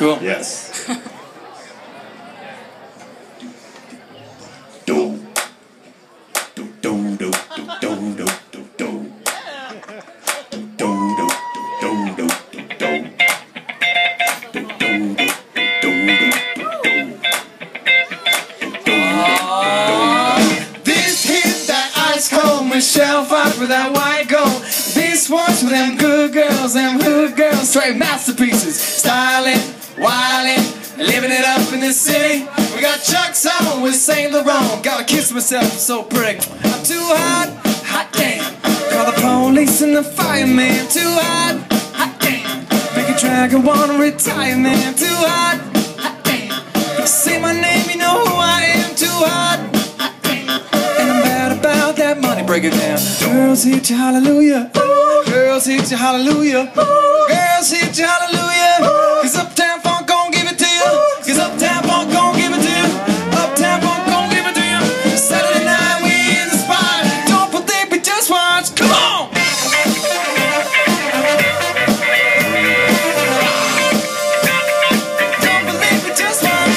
Cool. Yes. Shelf up with that white gold. This one's for them good girls, them hood girls, straight masterpieces. Styling, wildin', living it up in the city. We got Chuck's on with Saint Laurent. Gotta kiss myself, I'm so pretty. I'm too hot, hot damn. Call the police and the fireman. Too hot, hot damn. Make a dragon wanna retire, man. Too hot, hot damn. You say my name, you know who I am. Too hot. Break it down. Girls hit you hallelujah. Girls hit you hallelujah. Girls hit you hallelujah. Cause Uptown Funk gon' give it to you. Cause Uptown Funk gon' give it to you. Uptown Funk gon' give it to you. Saturday night we in the spot. Don't believe me, just watch. Come on. Don't believe me, just watch.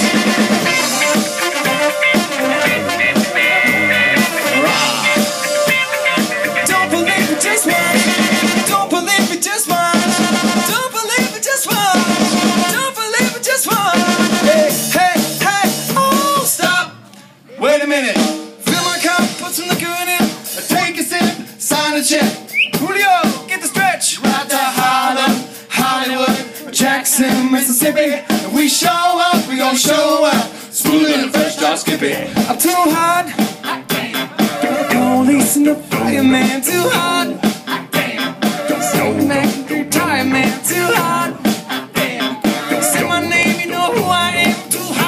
Wait a minute, fill my cup, put some liquor in it, take a sip, sign a check. Julio, get the stretch, right to Harlem, Hollywood, Jackson, Mississippi. And we show up, we gon' show up, smooth and fresh, drop skippy. I'm too hot, hot damn. The police and the fireman, too hot, hot damn. Don't make me retire, man, too hot, hot damn. Say my name, you know who I am, too hot.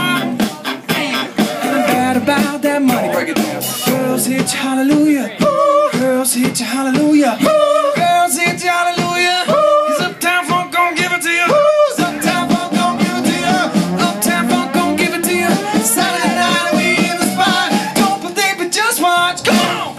About that money, break it down. Girls hit you hallelujah. Girls hit you hallelujah. Girls hit you hallelujah. Cause Uptown Funk gon' give it to you. Cause Uptown Funk gon' give it to you. Uptown Funk gon' give it to you. Saturday night we in the spot. Don't believe it, just watch. Come on.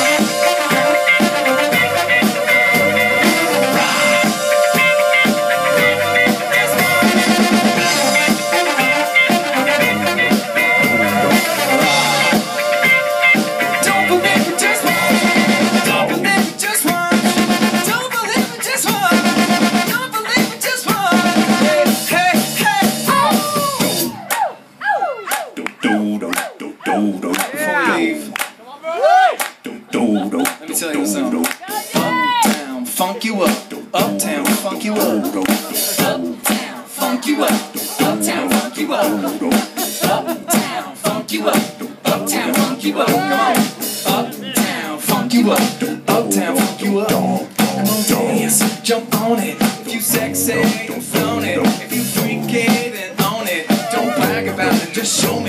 Let me tell you something. Uptown, funk you up. Uptown, funk you up. Uptown, funk you up. Uptown, funk you up. Uptown, funk you up. Uptown, funk you up. Come on. Uptown, funk you up. Uptown, funk you up. Come on, dance, jump on it. If you sexy, flown it. If you freaky, then own it. Don't brag about it, just show me.